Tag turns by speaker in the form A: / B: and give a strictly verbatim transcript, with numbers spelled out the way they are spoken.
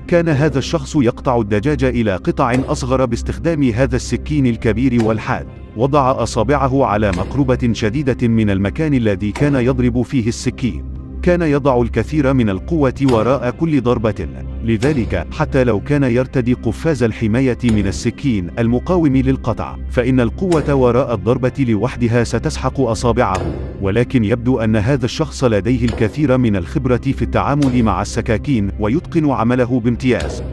A: كان هذا الشخص يقطع الدجاج إلى قطع أصغر باستخدام هذا السكين الكبير والحاد. وضع أصابعه على مقربة شديدة من المكان الذي كان يضرب فيه السكين. كان يضع الكثير من القوة وراء كل ضربة، لذلك حتى لو كان يرتدي قفاز الحماية من السكين المقاوم للقطع، فإن القوة وراء الضربة لوحدها ستسحق أصابعه. ولكن يبدو أن هذا الشخص لديه الكثير من الخبرة في التعامل مع السكاكين ويتقن عمله بامتياز.